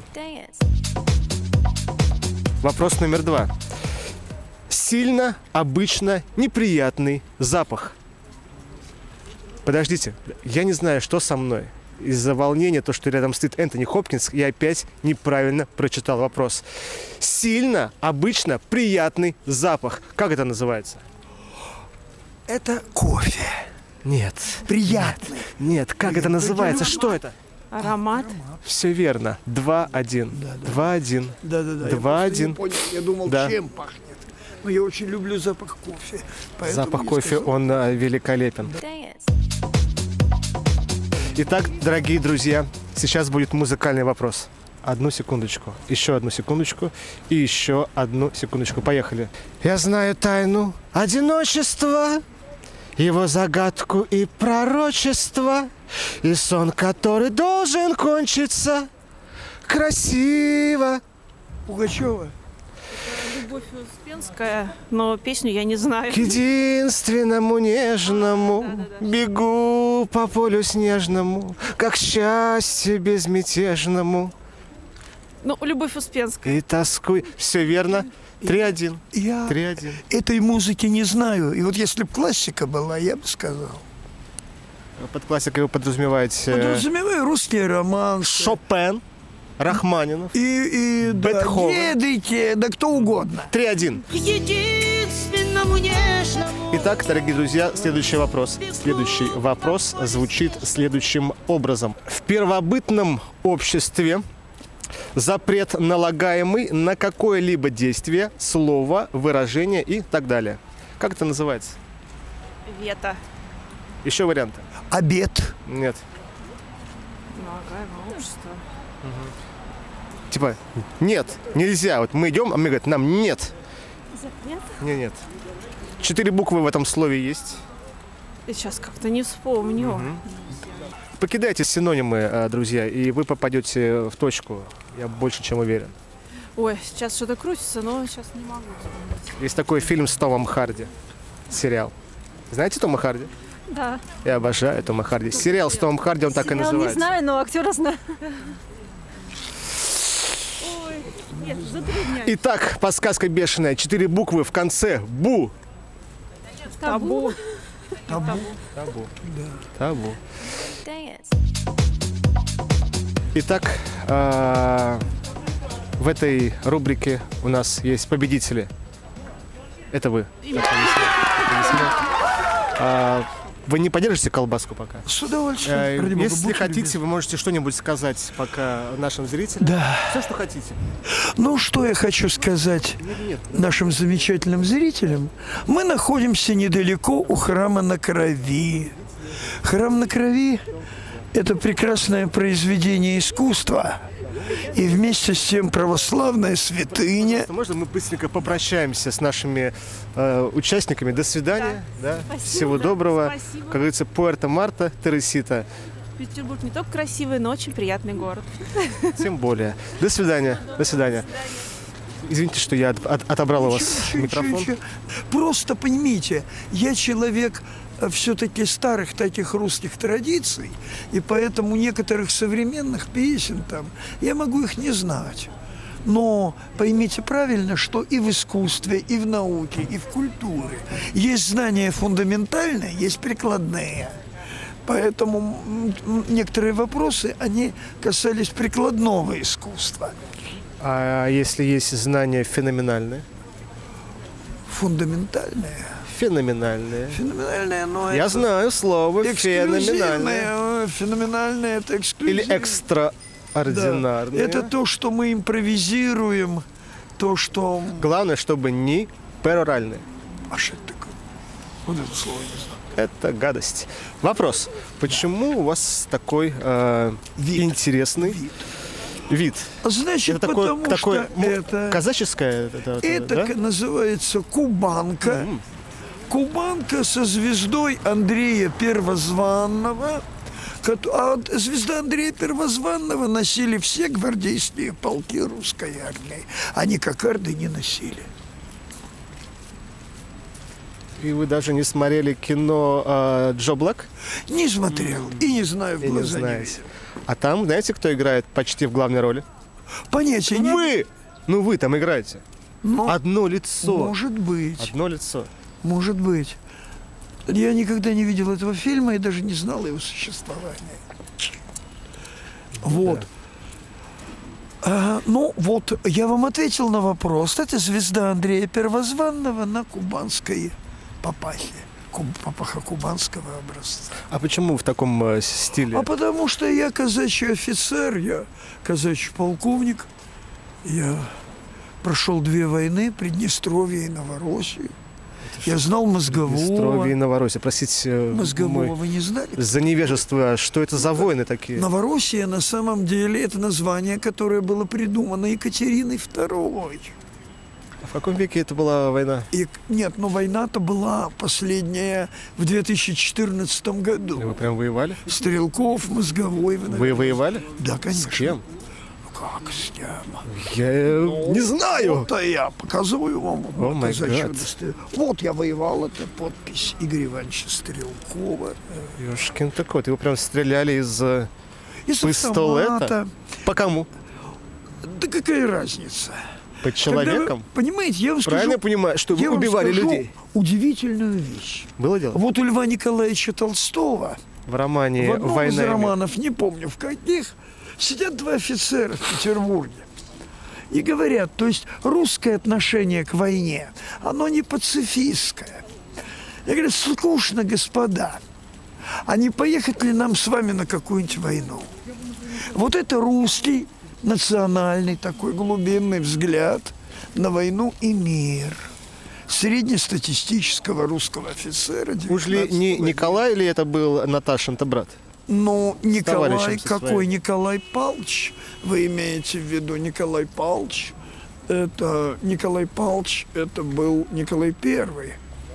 Вопрос номер два. Сильно, обычно, неприятный запах. Подождите, я не знаю, что со мной. Из-за волнения, то, что рядом стоит Энтони Хопкинс, я опять неправильно прочитал вопрос. Сильно, обычно, приятный запах. Как это называется? Это кофе. Нет. Приятный. Нет, как это называется? Что это? Аромат. Все верно. Два-один. Два-один. Да-да-да. Два, я просто один. не понял. Я думал, Да. чем пахнет. Но я очень люблю запах кофе. Поэтому Запах я кофе, сказал, он а, великолепен. Итак, дорогие друзья, сейчас будет музыкальный вопрос. Одну секундочку, еще одну секундочку и еще одну секундочку. Поехали. Я знаю тайну одиночества, его загадку и пророчество, и сон, который должен кончиться красиво. Пугачева. Любовь Успенская, но песню я не знаю. К единственному нежному А, да, да, да. бегу по полю снежному, как счастье безмятежному. Ну, Любовь Успенская. И тоскуй. Все верно. три один. Я три один. этой музыки не знаю. И вот если бы классика была, я бы сказал. Под классикой вы подразумеваете Подразумеваю русский роман. Шопен, Рахманинов. И, и да, Бетховен. Гедрике, да кто угодно. три один. К единственному нежному. Итак, дорогие друзья, следующий вопрос. Следующий вопрос звучит следующим образом. В первобытном обществе запрет налагаемый на какое-либо действие, слово, выражение и так далее. Как это называется? Вето. Еще варианты? Обед. Нет. Налагаемое общество. Типа, нет, нельзя. Вот мы идем, а мне говорят, нам нет. Запрет? Нет, нет. Четыре буквы в этом слове есть. Я сейчас как-то не вспомню. Угу. Покидайте синонимы, друзья, и вы попадете в точку. Я больше чем уверен. Ой, сейчас что-то крутится, но сейчас не могу вспомнить. Есть такой фильм с Томом Харди. Сериал. Знаете Тома Харди? Да. Я обожаю Тома Харди. Сериал с Томом Харди, он так и Сериал называется. не знаю, но актера знаю. Ой, нет, затрудняюсь. Итак, подсказка бешеная. Четыре буквы в конце. Бу. Табу. Табу. Табу. Табу. Dance. Итак, а, в этой рубрике у нас есть победители. Это вы. А, вы не поддержите колбаску пока? С удовольствием. Э, Ради бога, Если будьте хотите, любезны. вы можете что-нибудь сказать пока нашим зрителям. Да. Все, что хотите. Ну, что я хочу сказать Нет, нет. нашим замечательным зрителям. Мы находимся недалеко у храма на Крови. Храм на Крови – это прекрасное произведение искусства. И вместе с тем православная святыня. Можно мы быстренько попрощаемся с нашими э, участниками? До свидания. Да. Спасибо, Всего да. доброго. Спасибо. Как говорится, Пуэрто Марта, Тересита. Петербург не только красивый, но очень приятный город. Тем более. До свидания. До свидания. Извините, что я от- от- отобрал у вас Чё, чё, микрофон. чё, чё. Просто поймите, я человек все-таки старых таких русских традиций, и поэтому некоторых современных песен там, я могу их не знать. Но поймите правильно, что и в искусстве, и в науке, и в культуре есть знания фундаментальные, есть прикладные. Поэтому м, м, некоторые вопросы, они касались прикладного искусства. А если есть знания феноменальные? Фундаментальные. Феноменальные. Феноменальные, но Я это знаю слово феноменальное. эксклюзивное. Феноменальное – это Или эксклюзивное. экстраординарное. Это то, что мы импровизируем, то, что… Главное, чтобы не пероральные. А что это такое? Вот это слово не знаю. Это гадость. Вопрос. Почему у вас такой э, Вид. интересный Вид. вид? Значит, Это такое, потому такое что ну, это… казаческое? Это, это, Это да? к- называется кубанка. М. Кубанка со звездой Андрея Первозванного. кот- А вот звезда Андрея Первозванного носили все гвардейские полки русской армии. Они кокарды не носили. И вы даже не смотрели кино э, Джо Блэк? Не смотрел и не знаю, в И не глаза не знаете. видел. А там, знаете, кто играет почти в главной роли? Понятия не Вы! Ну вы там играете. Ну, Одно лицо. может быть, Одно лицо. может быть. Я никогда не видел этого фильма и даже не знал о его существовании. Вот. А, ну, вот, я вам ответил на вопрос. Это звезда Андрея Первозванного на кубанской папахе. Куб, папаха кубанского образца. А почему в таком э, стиле? А потому что я казачий офицер, я казачий полковник. Я прошел две войны, Приднестровье и Новороссию. Я знал Приднестровье и Мозгового. Новороссия. Простите, э, Мозгового мой- вы не знали? за невежество. Что это за войны такие? Новороссия на самом деле это название, которое было придумано Екатериной Второй. В каком веке это была война? И, нет, но война-то была последняя в две тысячи четырнадцатом году. Вы прям воевали? Стрелков, Мозговой. Вы воевали? Да, конечно. С кем? как с кем? Я э, не знаю. Вот, а я показываю вам. О, Вот, май это гад. чудо. Вот я воевал, это подпись Игоря Ивановича Стрелкова. Ёшкин-то кот, его прям стреляли из э, Из пистолета? автомата. По кому? Да какая разница? По человекам? Когда вы, понимаете, я вам скажу... Правильно я понимаю, что вы я вам убивали скажу людей? Удивительную вещь. Было дело? Вот у Льва Николаевича Толстого В романе в одном «Война из и мир». романов, не помню в каких, сидят два офицера в Петербурге и говорят, то есть русское отношение к войне, оно не пацифистское. Я говорю, скучно, господа, а не поехать ли нам с вами на какую-нибудь войну? Вот это русский, национальный такой глубинный взгляд на войну и мир среднестатистического русского офицера. Уж ли не Николай, или это был Наташин-то брат? Ну, Николай, товарищем со какой своим. Николай Павлович? Вы имеете в виду Николай Павлович? Это Николай Павлович, это был Николай Первый.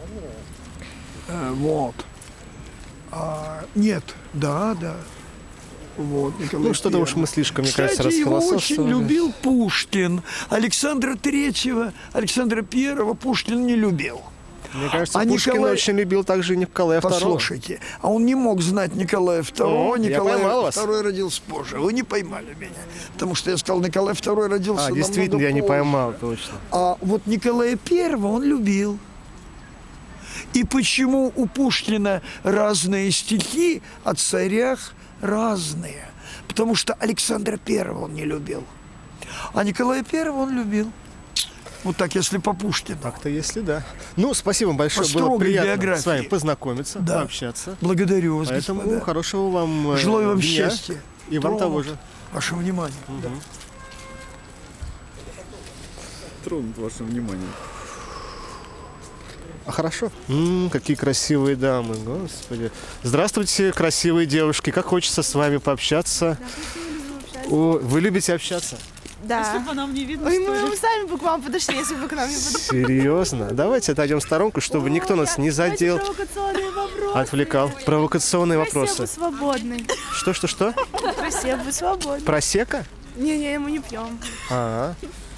Э, вот. А, нет, да, да. Вот, Николай Ну, что-то уж Первый. мы слишком, мне Кстати, кажется, его очень расфилософствовали. любил Пушкин. Александра Третьего, Александра Первого Пушкин не любил. Мне кажется, А Пушкин Николай- очень любил также Николая Второго. Послушайте, а он не мог знать Николая Второго. О, я Николай поймал вас. Второй родился позже. Вы не поймали меня. Потому что я сказал, Николай Второй родился А, намного действительно, я не позже. поймал, точно. А вот Николая Первого он любил. И почему у Пушкина разные стихи о царях разные? Потому что Александра Первого он не любил. А Николая Первого он любил. Вот так, если по Пушкину. Так-то если да. Ну, спасибо вам большое. По Было строгой приятно биографии. с вами познакомиться, Да. пообщаться. Благодарю вас, Поэтому господа. хорошего вам э, Желаю вам дня. счастья. И вам Тронут того же. Ваше внимание. Тронут ваше внимание. А хорошо. М, какие красивые дамы, господи. Здравствуйте, красивые девушки. Как хочется с вами пообщаться. О, вы любите общаться? Да. Если бы нам не видно, Ой, что мы ли? бы сами бы к вам подошли, если бы к нам не подошли. Серьезно? Давайте отойдем в сторонку, чтобы никто нас не задел, Провокационные вопросы. отвлекал. Провокационные Россия вопросы. бы свободный. Что-что-что? Россия бы свободный. Просека? Не-не, мы не пьем. А,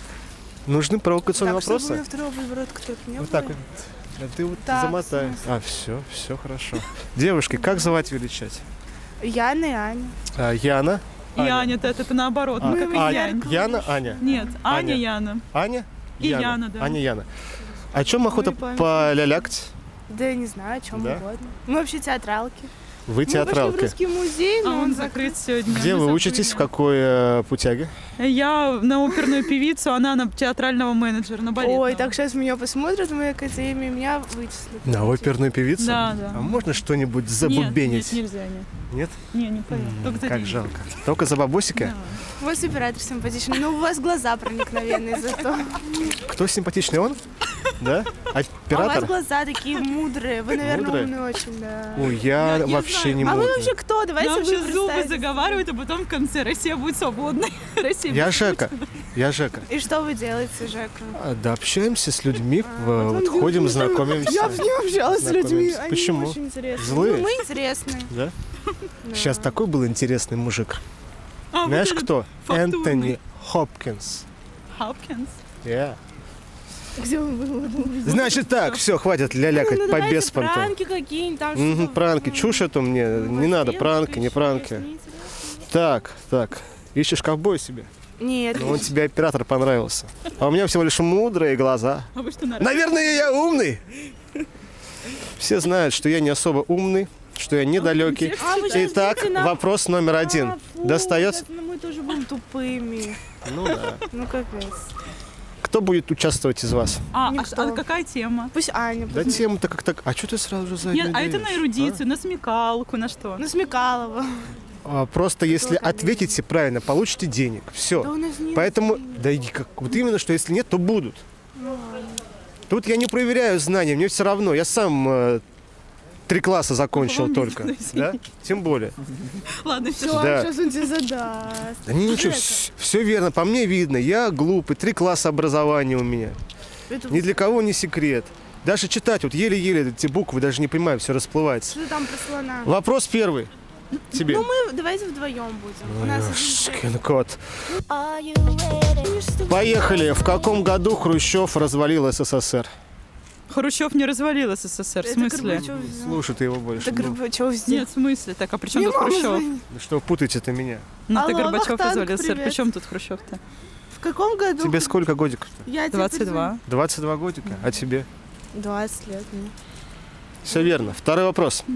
нужны провокационные Так, чтобы у вопросы? меня второго выбора кто-то не Вот было. так вот. А ты вот Так, замотай. в смысле? А, все, все хорошо. Девушки, как звать величать? Яна и Аня. А, Яна. И Аня, это, это наоборот. А, Мы как а, Янь. Яна, Аня. Нет, Аня, Аня. Яна. Аня? И Яна, да. Аня, Яна. О чем охота Ну и память. полялякать? Да я не знаю, о чем Да? угодно. Мы вообще театралки. Вы Мы пошли в театралка. русский музей, А но он закрыт сегодня. Где вы Мы учитесь, в закрыли. какой э, путяге? Я на оперную певицу, она на театрального менеджера, на балетного. Ой, так сейчас меня посмотрят в моей академии, меня вычислят. На оперную певицу? Да, да. А можно что-нибудь Нет, забубенить? нет, нельзя, нет. Нет? Не, не поем. Только за Как деньги. жалко. Только за бабосики? Да. У вас оператор симпатичный, но у вас глаза проникновенные зато. Кто симпатичный, он? Да? А у вас Оператор? глаза такие мудрые. Вы, наверное, Мудрые? умный очень, да. Ой, я, Я- я вообще знаю. не А вы могу. вообще кто? Давайте Нам вы сейчас зубы представитесь. заговаривают, а потом в конце Россия будет свободной. Россия Я будет Жека. Я Жека. И что вы делаете, Жека? А, Да, общаемся с людьми, в- вот вот он ходим, не- знакомимся. Я бы не общалась с людьми, Знакомимся. они Почему? очень интересные. Злые? Ну, мы интересные. Да? Да. Сейчас такой был интересный мужик. А, вот Знаешь, этот кто? фактурный. Энтони Хопкинс. Хопкинс. Yeah. Где вы были? Значит так, все, хватит лялякать Ну, по давайте беспонту. пранки какие-нибудь там. Мгм, что-то. пранки, чушь это мне, не надо, пранки, не пранки. Так, так, ищешь ковбоя себе? Нет. Ну, он тебе оператор понравился. А у меня всего лишь мудрые глаза. А вы что, на Наверное, я умный. Все знают, что я не особо умный, что я недалекий. А, вы сейчас Итак, будете нам- вопрос номер один. А, фу, Достается? сейчас мы тоже будем тупыми. Ну да. Ну капец. Кто будет участвовать из вас? А, а, Никто. а какая тема? Пусть Аня. Да пусть- тема-то как так. А что ты сразу же заднюю Нет, а это на даешь, эрудицию, на смекалку, на что? Ну, Смекалова. а? Просто если конечно. ответите правильно, получите денег. Да Все. у нас нет Поэтому, денег. да и как, вот именно, что если нет, то будут. Ну, ладно. Тут я не проверяю знания, мне все равно. Я сам э, три класса закончил Вам только. видно, Да? Тем более. Ладно, Все, все. Да. сейчас он тебе задаст. Да не, ничего, все верно, по мне видно. Я глупый, три класса образования у меня. Это Ни для кого не секрет. Даже читать, вот еле-еле эти буквы, даже не понимаю, все расплывается. Что там про слона? Вопрос первый. Тебе. Ну, мы давайте вдвоем будем. У нас Ёшкин кот. Поехали. В каком году Хрущев развалил СССР? Хрущев не развалил СССР, в смысле? Слушай, ты его больше. Это ну. Горбачев сделал. Нет, в смысле? Так, а при чем Мне тут мама Хрущев? звонит. Ну что, путаете-то меня? Ну, ты Алло, Горбачев Вахтанг, развалил СССР. привет. При чем тут Хрущев-то? В каком году? Тебе сколько годиков-то? Я тебе двадцать два. двадцать два годика. А тебе? двадцать лет мне. Все верно. Второй вопрос.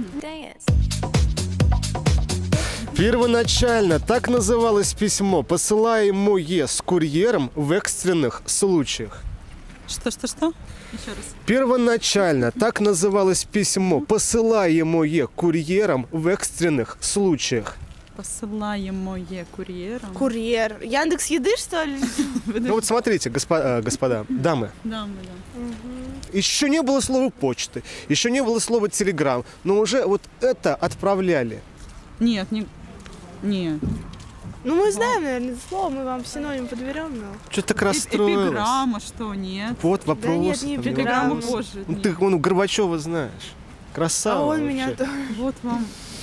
Первоначально так называлось письмо, посылаемое с курьером в экстренных случаях. Что-что-что? Еще раз. Первоначально так называлось письмо, посылаемое курьером в экстренных случаях. Посылаемое курьером. Курьер. Яндекс Еды, что ли? Ну вот смотрите, господа, господа дамы. Да, мы, да. Еще не было слова почты, еще не было слова телеграм, но уже вот это отправляли. Нет, не... Нет. Ну, мы знаем, наверное, это слово, мы вам синоним подберем, но... Что-то так Эп- расстроилась. Эпиграмма, что, нет? Вот вопрос. Да нет, не понимаешь? эпиграмма. Эпиграмма позже. Ну, нет. ты ну, Горбачева знаешь. Красава А он вообще. меня тоже. Вот вам.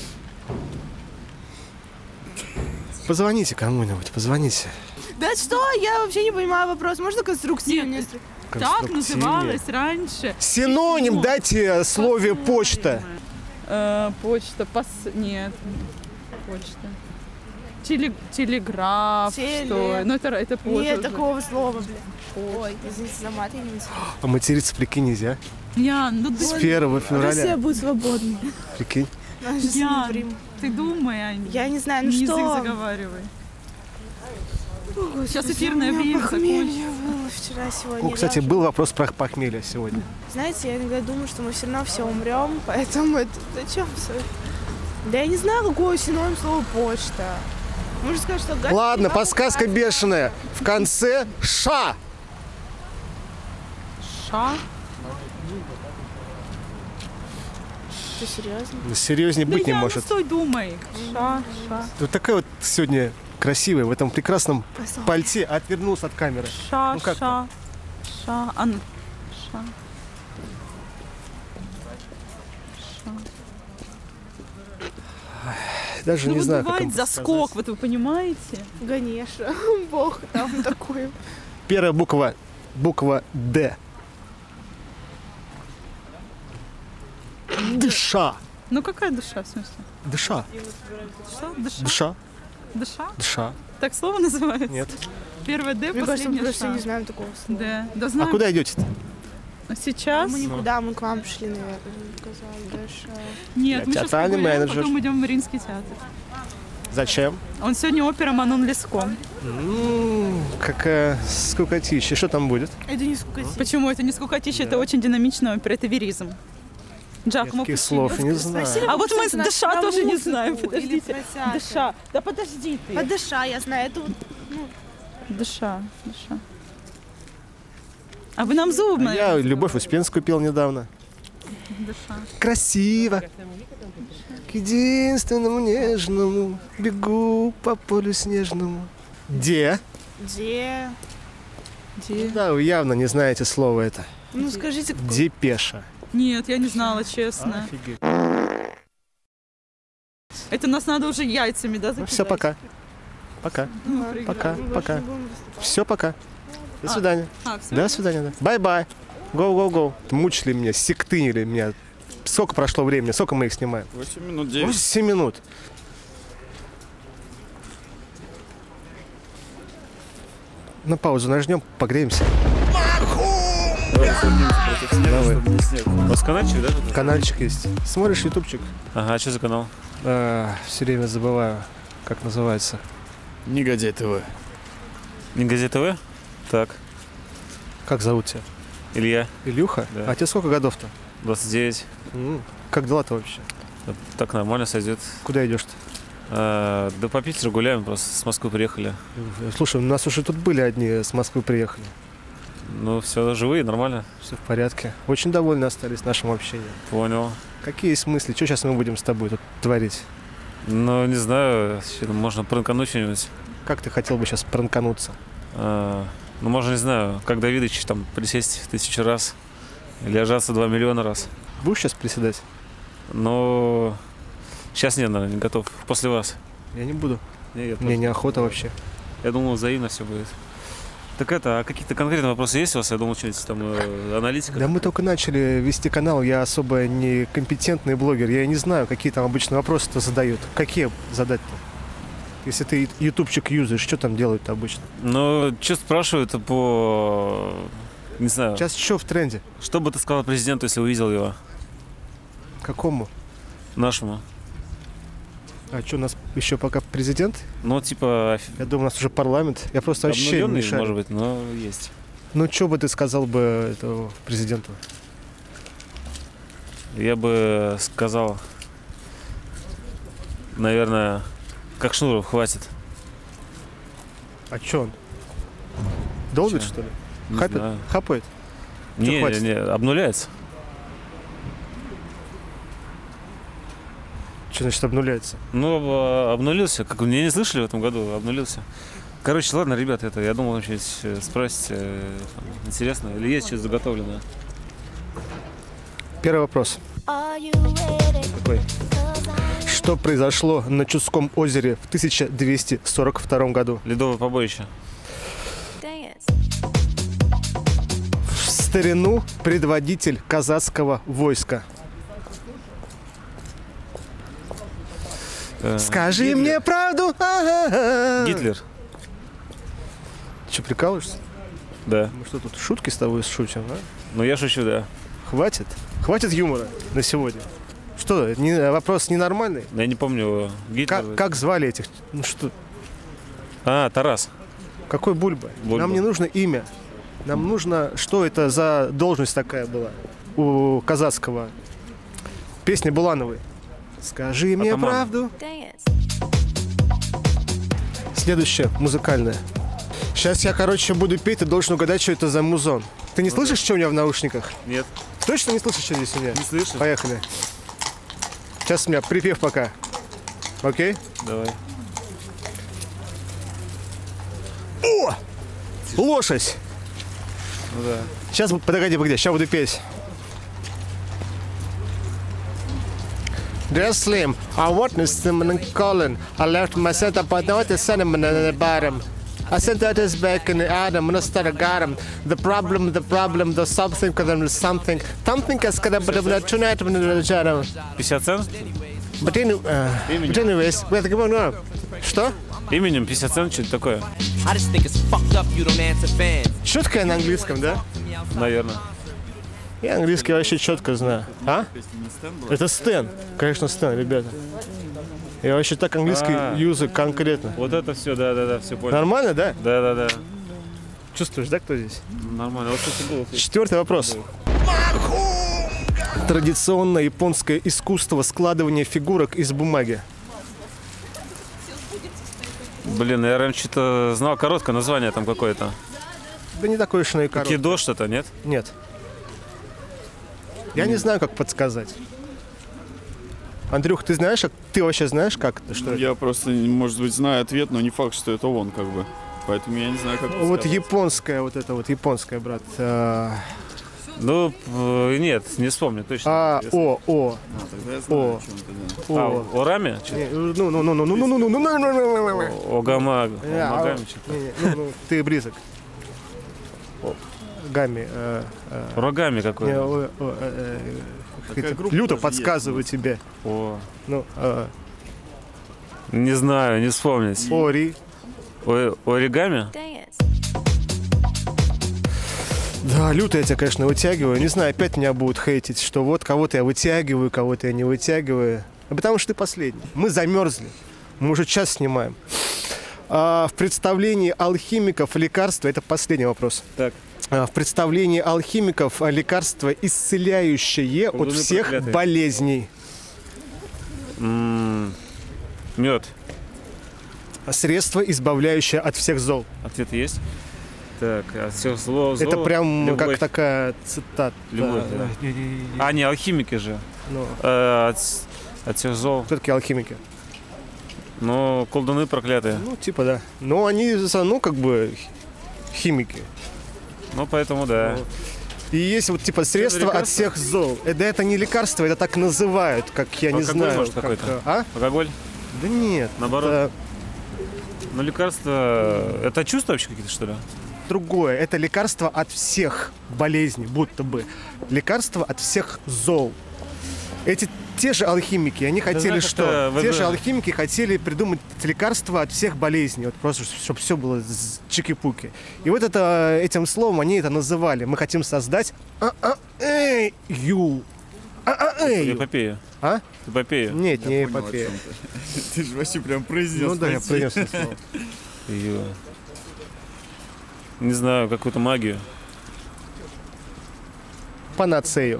Позвоните кому-нибудь, позвоните. Да что? Я вообще не понимаю вопрос. Можно конструктивнее? Нет, Так Конструктивнее. называлось раньше. Синоним дайте слове почта. Э, почта, пос... Нет. Почта. Теле... Телеграф, Теле. что? Ну, это, это позже Нет уже. такого слова, блин. Ой, извините за мат, я не знаю. А материться, прикинь, нельзя. Ян, ну С ты... первого Россия февраля. будет свободной. Прикинь. Наш же Ян, Прим. ты думай, Ань. Я не знаю, ну Язык что? заговаривай. Ой, Сейчас слушай, эфирное у меня время похмелье закончится. было вчера, сегодня. О, кстати, Я был вопрос про похмелье сегодня. уже- Знаете, я иногда думаю, что мы все равно все умрем, поэтому это зачем все? Да я не знаю, какой синоним слова почта. Можно сказать, что... гадкий Ладно, бабу подсказка гадкий. бешеная. В конце ша. Ша? Ты серьезно? Серьезнее быть да не Ян, может. ну стой, думай. Ша, ша. Вот такая вот сегодня красивая в этом прекрасном Посол. пальте отвернулся от камеры. Ша, Ну как ша. Ша. А ну. Ша. Даже Ну, не вот знаю, как бывает вам заскок, подсказать. вот вы понимаете? Ганеша. Бог там такой. Первая буква, буква Д. Дыша. Ну какая душа, в смысле? Дыша. Что? Душа? Дыша. Душа? Дыша. Так слово называется? Нет. Первое Д, Мне кажется, мы последнее просто Ша. не знаем такого слова. Д. Да А знаем. куда идете-то? Сейчас? Мы никуда, мы к вам пришли, наверное, сказали, Даша. Нет, Я мы сейчас театральный погуляем, менеджер. потом идем в Мариинский театр. Зачем? Он сегодня опера Манон Леско. М, Какая скукотища. Что там будет? Это не скукотища. Почему это не скукотища, это очень динамичная опера, это веризм. Я Джакомо таких Пучини. слов не знаю. Спросили А бы, вот мы с кстати, Дыша про тоже не музыку знаем. или Подождите. про театр. Дыша. Да подожди По ты. Дыша, я знаю, это вот, ну, Дыша. Дыша. А вы нам зубы? А я Любовь Успенскую пел недавно. Дыша. Красиво. К единственному нежному бегу по полю снежному. Где? где? Где? Да, вы явно не знаете слово это. Ну, скажите, какой? Депеша. Нет, я не знала, честно. Офигеть. Это нас надо уже яйцами, да, Ну закидать? все, пока. Пока. Ну, Пока, Мы больше пока. не будем Все, пока. До А. свидания. А, всё? До свидания, да. Бай-бай. Гоу-гоу-гоу. Мучили меня, сектынили меня. Сколько прошло времени? Сколько мы их снимаем? восемь минут, девять. восемь минут. На паузу нажмем, погреемся. Давай. У вас каналчик, да? Канальчик есть. Смотришь ютубчик? Ага, а что за канал? Все время забываю, как называется. Негодяй ТВ. Не газета ТВ? Так, Как зовут тебя? Илья, Илюха? Да. А тебе сколько годов-то? двадцать девять. М, Как дела-то вообще? Так нормально сойдет. Куда идешь-то? А, да по Питеру гуляем, просто с Москвы приехали. Слушай, у нас уже тут были одни с Москвы приехали. Ну, все живые, нормально. Все в порядке. Очень довольны остались нашим общением. Понял. Какие есть мысли? Что сейчас мы будем с тобой тут творить? Ну, не знаю, щ- можно пранкануть что-нибудь. Как ты хотел бы сейчас пранкануться? А, ну, можно, не знаю, как Давидыч, там, присесть тысячу раз. Или отжаться два миллиона раз. Будешь сейчас приседать? Но Сейчас нет, наверное, не готов. После вас. Я не буду. Не, я Мне тоже. неохота вообще. Я думал, взаимно все будет. Так это, а какие-то конкретные вопросы есть у вас? Я думал, что-нибудь там э, аналитика. Да мы только начали вести канал, я особо не компетентный блогер. Я не знаю, какие там обычно вопросы-то задают. Какие задать-то? Если ты ютубчик юзаешь, что там делают обычно? Ну, что спрашивают по... Не знаю. Сейчас что в тренде? Что бы ты сказал президенту, если увидел его? Какому? Нашему. А что, у нас еще пока президент? Ну, типа... Я думаю, у нас уже парламент. Я просто вообще не Обнуленный, шарю. может быть, но есть. Ну, что бы ты сказал бы этому президенту? Я бы сказал, наверное, как Шнуров, хватит. А что он? Долбит, Чё? что ли? Не Хапит? знаю. Хапает? Чё Не, хватит? не, обнуляется. Что значит обнуляется? Ну, об- обнулился. Как вы меня не слышали в этом году? Обнулился. Короче, ладно, ребята, это я думал вообще спросить, э, там, интересно, или есть что-то заготовленное? Первый вопрос. Какой? Что произошло на Чудском озере в тысяча двести сорок втором году? Ледовое побоище. В старину предводитель казацкого войска. Э, Скажи Гитлер. мне правду. А-а-а. Гитлер. Че, прикалываешься? Да. Мы что, тут шутки с тобой шутим, а? Ну, я шучу, да. Хватит? Хватит юмора на сегодня. Что, не, вопрос ненормальный? Я не помню. Гитлер. Как, как звали этих? Ну что? А, Тарас. Какой Бульба? Бульба. Нам не нужно имя. Нам нужно, что это за должность такая была у казацкого. Песня Булановой. Скажи мне Атаман. правду. Следующее, музыкальное. Сейчас я, короче, буду петь, ты должен угадать, что это за музон. Ты не слышишь, что у меня в наушниках? Нет. Точно не слышишь, что здесь у меня? Не слышу. Поехали. Сейчас у меня припев пока. Окей? Давай. О! Лошадь! Ну да. Сейчас, подожди, погоди, сейчас буду петь. Dear Slim, I witnessed cinnamon calling. I left my center, but now it's cinnamon at the bottom. I sent out his back in the Adam, and I started got him. The problem, the problem, the something, because there's something. Something is going to be tonight in the shadow. пятьдесят цент? But, any, uh, but anyways, we're going on. Что? Именем пятьдесят цент, что-то такое. Четкое на английском, да? Наверное. Я английский вообще четко знаю. А? Это Стэн. Конечно, Стэн, ребята. Я вообще так английский А. юзаю конкретно. Вот это все, да-да-да, все понял. Нормально, да? Да-да-да. Чувствуешь, да, кто здесь? Нормально. Вот это было. Четвертый вопрос. Традиционное японское искусство складывания фигурок из бумаги. Блин, я раньше что-то знал, короткое название там какое-то. Да не такое уж оно и короткое. Кидо что-то, нет? Нет. Я не знаю, как подсказать. Андрюх, ты знаешь, как- ты вообще знаешь, как это, что это? Я просто, может быть, знаю ответ, но не факт, что это он, как бы. Поэтому я не знаю, как Вот сказать. японская, вот это вот японская, брат. А, Ну, э, нет, не вспомню точно. А, О, О, А, тогда я знаю, О, о чем это, да. А, О. Орами? Чё? Не, Ну, ну, ну, ну, ну, ну, ну, ну, ну, ну, ну, ну, ну, ну. Огама... Я, а, Омагами что-то. не, не, ну, ну, ты близок. О, Гами. э, э, Рогами не, какой. о, о, э, э, Такая это группа люто даже подсказываю есть, тебе. О, Ну, э, не знаю, не вспомнить. Ори. О, оригами? Да, люто я тебя, конечно, вытягиваю. Не знаю, опять меня будут хейтить, что вот кого-то я вытягиваю, кого-то я не вытягиваю. А потому что ты последний. Мы замерзли. Мы уже час снимаем. А в представлении алхимиков лекарства, это последний вопрос. Так. А в представлении алхимиков лекарство исцеляющее от Колдуны всех проклятые. болезней. М-м, мед. Средство, избавляющее от всех зол. Ответ есть? Так, а все зло, зло. Это прям любовь. как такая цитата. Любовь, да. А, не, алхимики же. Ну, Э, от, с- от всех зол. кто такие алхимики? Ну, колдуны проклятые. Ну, типа, да. Но они, ну, как бы, химики. Ну, поэтому да. И есть вот типа средства от всех зол. Это, это не лекарство, это так называют, как я не Алкоголь, знаю. может, как, какой-то? а? Алкоголь? Да нет. Наоборот? Это Ну, лекарства... Это чувства вообще какие-то, что ли? другое. Это лекарство от всех болезней, будто бы. Лекарство от всех зол. Эти те же алхимики, они хотели знаешь, что? это Те вы- же алхимики хотели придумать лекарство от всех болезней. Вот просто, чтобы все было с чики-пуки. И вот это, этим словом они это называли. Мы хотим создать а-а-эй-ю. А-а-эй-ю. Эпопея. А? Эпопея. Нет, не эпопея. Ты же вообще прям произнес. Ну да, я произнес это слово. Её. Не знаю, какую-то магию. Панацею.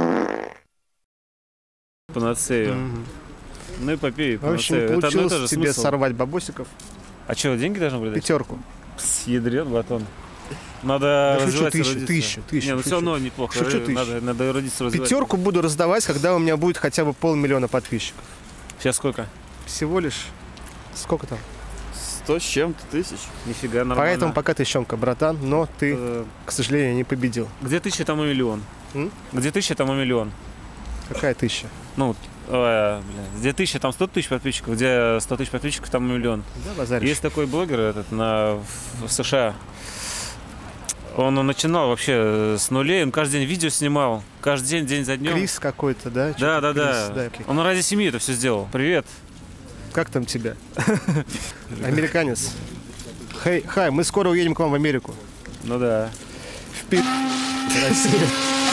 Панацею. Мгм. Ну, эпопея, В общем, панацея. Это одно и то получилось же тебе смысл. сорвать бабосиков. А что, деньги должны были дать? Пятерку. Съедрен батон. Надо Да шучу, развиваться, тысячу, родиться. тысячу, тысячу, Не, ну шучу. все равно неплохо. Шучу, Р- тысячу. Надо, надо родиться, развивать. Пятерку буду раздавать, когда у меня будет хотя бы полмиллиона подписчиков. Сейчас сколько? Всего лишь. Сколько там? Сто с чем-то тысяч. Нифига, нормально. Поэтому пока ты щенка, братан, но ты, Э, к сожалению, не победил. Где тысяча, там и миллион. М? Где тысяча, там и миллион. Какая тысяча? Ну, э, бля, где тысяча, там сто тысяч подписчиков, где сто тысяч подписчиков, там и миллион. Да, базаришь. Есть такой блогер этот, на, в, в США. Он, он начинал вообще с нулей, он каждый день видео снимал, каждый день, день за днем. Крис какой-то, да? Да, Что-то да, Крис, да. окей. Он ради семьи это все сделал. Привет. Как там тебя? Американец. Хей, хай, мы скоро уедем к вам в Америку. Ну да. Вперед, Россия.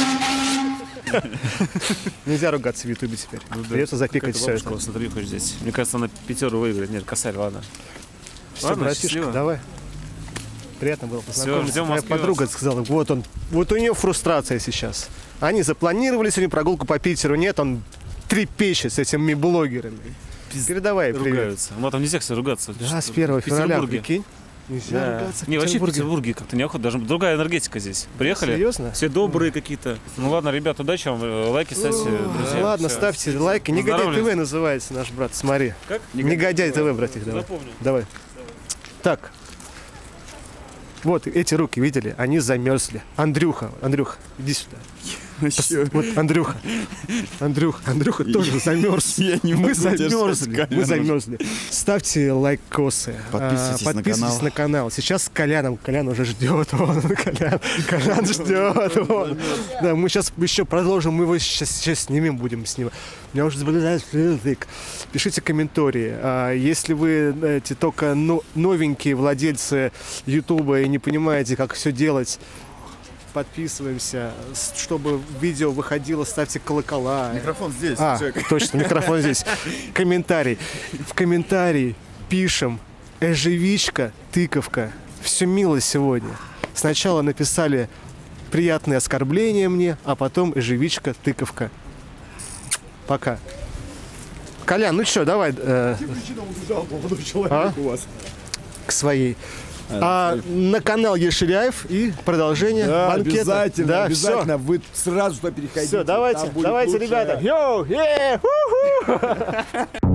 Нельзя ругаться в Ютубе теперь. Ну да. Придется запикать Какая-то все бабушка это. вас интервью хочет здесь. Мне кажется, она пятеру выиграет. Нет, косарь, ладно. Все, Ладно, братишка, счастливо. давай. Приятно было познакомиться. ждем в Моя Москве подруга вас. сказала, вот он, вот у нее фрустрация сейчас. Они запланировали сегодня прогулку по Питеру, нет, он трепещет с этими блогерами. Передавай привет. Ругаются. Ну там нельзя, кстати, ругаться. Да, с Что- первого в февраля, Петербурге. прикинь. Нельзя Да. ругаться в Не, вообще в Петербурге. Петербурге как-то неохота. Даже другая энергетика здесь. Приехали. Серьезно? Все добрые какие-то. Ну ладно, ребят, удачи вам. э, Лайки ставьте, друзья. Ладно, Всё. ставьте лайки. Негодяй Поздоровались. ТВ называется наш брат, смотри. Как? Негодяй ТВ, братик, давай. Запомню. Давай. Так. Вот эти руки, видели? Они замерзли. Андрюха, Андрюха, иди сюда. Вот Андрюха. Андрюха, Андрюха тоже замерз. Я не Мы могу держать замерзли. Мы камеру. замерзли. Ставьте лайкосы. Подписывайтесь а, на подписывайтесь канал. на канал. Сейчас с Коляном. Колян уже ждет. Вон, Колян. Колян ждет. Вон. Да, мы сейчас еще продолжим. Мы его сейчас, сейчас снимем, будем снимать. У меня уже заболевает язык. Пишите комментарии. А, если вы эти только но- новенькие владельцы Ютуба и не понимаете, как все делать, подписываемся, с- чтобы видео выходило, ставьте колокола. Микрофон здесь. А, человек. точно, микрофон здесь. Комментарий. В комментарии пишем «Эжевичка, тыковка». Все мило сегодня. Сначала написали приятные оскорбления мне, а потом «Эжевичка, тыковка». Пока. Колян, ну что, давай э, а? к своей. А на канал Еширяев и продолжение Да, банкета. обязательно, Да, обязательно. Вы сразу туда переходите. Все, давайте, там будет давайте, лучшее. ребята. Йоу, е, ху-ху.